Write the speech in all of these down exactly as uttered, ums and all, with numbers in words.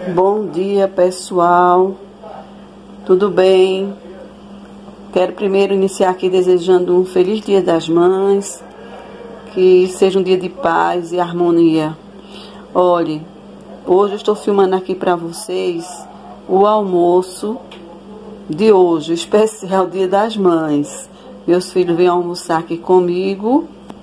Bom dia, pessoal. Tudo bem? Quero primeiro iniciar aqui desejando um feliz Dia das Mães, que seja um dia de paz e harmonia. Olhe, hoje eu estou filmando aqui para vocês o almoço de hoje, o especial Dia das Mães. Meus filhos vêm almoçar aqui comigo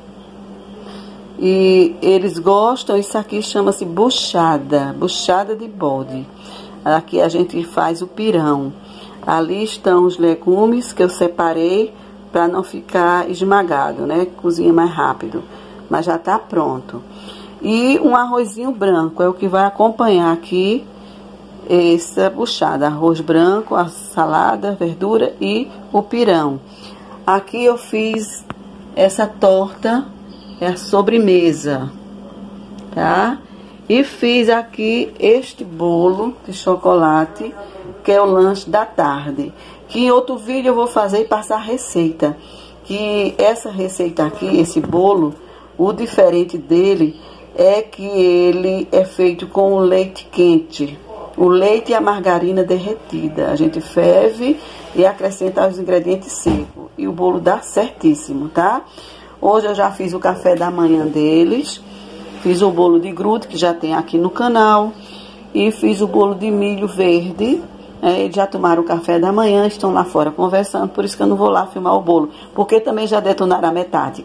e eles gostam. Isso aqui chama-se buchada, buchada de bode. Aqui a gente faz o pirão. Ali estão os legumes que eu separei para não ficar esmagado, né? Cozinha mais rápido, mas já tá pronto. E um arrozinho branco é o que vai acompanhar aqui essa buchada. Arroz branco, a salada, verdura e o pirão. Aqui eu fiz essa torta, é a sobremesa, tá? E fiz aqui este bolo de chocolate, que é o lanche da tarde. Que em outro vídeo eu vou fazer e passar a receita. Que essa receita aqui, esse bolo, o diferente dele é que ele é feito com o leite quente. O leite e a margarina derretida. A gente ferve e acrescenta os ingredientes secos. E o bolo dá certíssimo, tá? Hoje eu já fiz o café da manhã deles. Fiz o bolo de grude, que já tem aqui no canal. E fiz o bolo de milho verde. É, eles já tomaram o café da manhã, estão lá fora conversando. Por isso que eu não vou lá filmar o bolo. Porque também já detonaram a metade.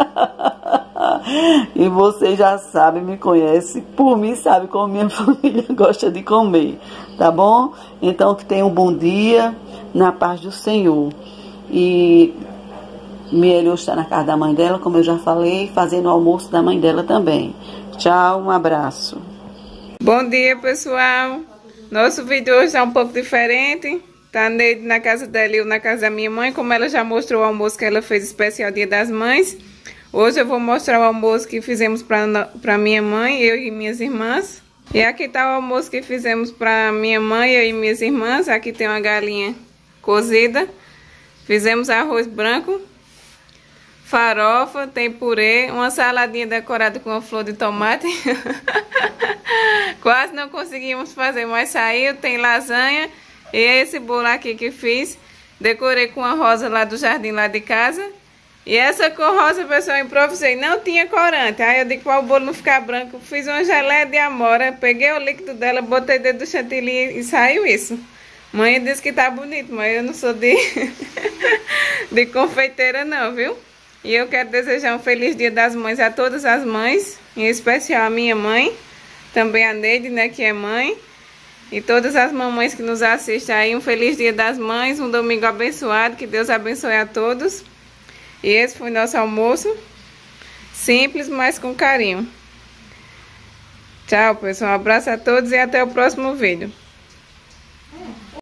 E vocês já sabem, me conhecem. Por mim, sabe como minha família gosta de comer. Tá bom? Então, que tenham um bom dia, na paz do Senhor. E Miele está na casa da mãe dela, como eu já falei, fazendo o almoço da mãe dela também. Tchau, um abraço. Bom dia, pessoal. Nosso vídeo hoje é um pouco diferente. Tá Neide na casa dela e eu na casa da minha mãe. Como ela já mostrou o almoço que ela fez especial Dia das Mães, hoje eu vou mostrar o almoço que fizemos para minha mãe, eu e minhas irmãs. E aqui tá o almoço que fizemos para minha mãe, eu e minhas irmãs. Aqui tem uma galinha cozida. Fizemos arroz branco, farofa, tem purê, uma saladinha decorada com uma flor de tomate. Quase não conseguimos fazer, mas saiu. Tem lasanha e esse bolo aqui que fiz. Decorei com a rosa lá do jardim, lá de casa. E essa cor rosa, pessoal, eu improvisei. Não tinha corante. Aí eu digo para o bolo não ficar branco, fiz uma geleia de amora. Peguei o líquido dela, botei dentro do chantilly e saiu isso. Mãe disse que tá bonito, mas eu não sou de, de confeiteira não, viu? E eu quero desejar um feliz Dia das Mães a todas as mães, em especial a minha mãe, também a Neide, né, que é mãe, e todas as mamães que nos assistem aí, um feliz Dia das Mães, um domingo abençoado, que Deus abençoe a todos. E esse foi nosso almoço, simples, mas com carinho. Tchau, pessoal, um abraço a todos e até o próximo vídeo.